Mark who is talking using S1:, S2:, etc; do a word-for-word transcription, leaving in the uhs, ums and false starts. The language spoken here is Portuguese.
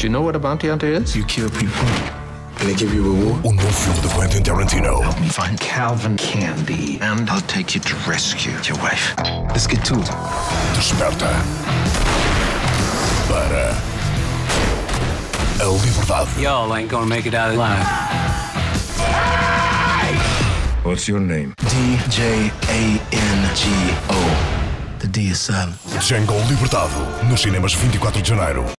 S1: Do you know what a bounty hunter is? You kill people. And they give you a reward.
S2: O novo filme de Quentin Tarantino.
S1: Help me find Calvin Candy, and I'll take you to rescue your wife. Let's get to it.
S2: Desperta para a liberdade.
S3: Y'all ain't gonna make it out alive.
S1: What's your name? D J A N G O. The D is silent.
S2: Django Libertado, nos cinemas vinte e quatro de janeiro.